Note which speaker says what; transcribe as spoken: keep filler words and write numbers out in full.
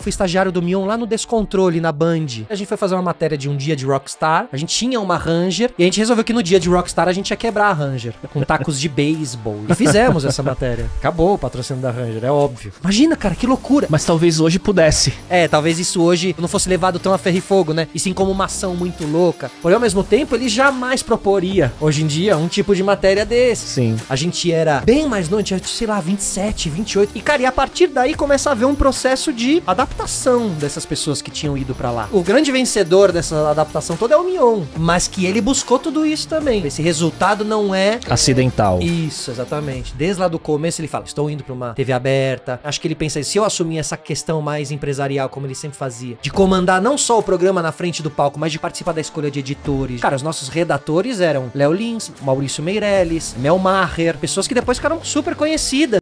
Speaker 1: Fui estagiário do Mion lá no Descontrole, na Band. A gente foi fazer uma matéria de um dia de Rockstar. A gente tinha uma Ranger. E a gente resolveu que no dia de Rockstar a gente ia quebrar a Ranger. Com tacos de beisebol. E fizemos essa matéria. Acabou o patrocínio da Ranger, é óbvio. Imagina, cara, que loucura.
Speaker 2: Mas talvez hoje pudesse.
Speaker 1: É, talvez isso hoje não fosse levado tão a ferro e fogo, né? E sim como uma ação muito louca. Porém, ao mesmo tempo, ele jamais proporia, hoje em dia, um tipo de matéria desse.
Speaker 2: Sim.
Speaker 1: A gente era bem mais novo, tinha, sei lá, vinte e sete, vinte e oito. E, cara, e a partir daí começa a haver um processo de adaptação dessas pessoas que tinham ido pra lá. O grande vencedor dessa adaptação toda é o Mion, mas que ele buscou tudo isso também. Esse resultado não é...
Speaker 2: acidental.
Speaker 1: Isso, exatamente. Desde lá do começo ele fala, estou indo pra uma T V aberta. Acho que ele pensa, se eu assumir essa questão mais empresarial, como ele sempre fazia, de comandar não só o programa na frente do palco, mas de participar da escolha de editores. Cara, os nossos redatores eram Léo Lins, Maurício Meirelles, Mel Maher, pessoas que depois ficaram super conhecidas.